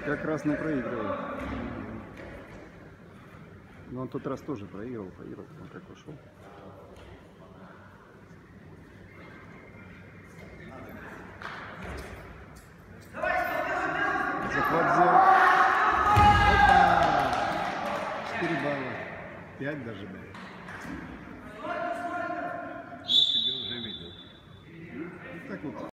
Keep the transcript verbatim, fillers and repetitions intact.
Как раз не проигрывал. Но он тот раз тоже проигрывал, проигрывал, он как ушел. Захват взял. Опа! четыре балла. пять даже, блядь. Ну, тебе уже видел. Вот так вот.